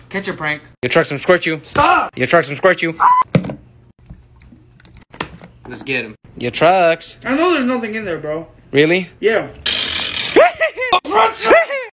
Ketchup prank. Your truck's gonna squirt you. Stop! Your truck's gonna squirt you. Let's get him. Your trucks. I know there's nothing in there, bro. Really? Yeah.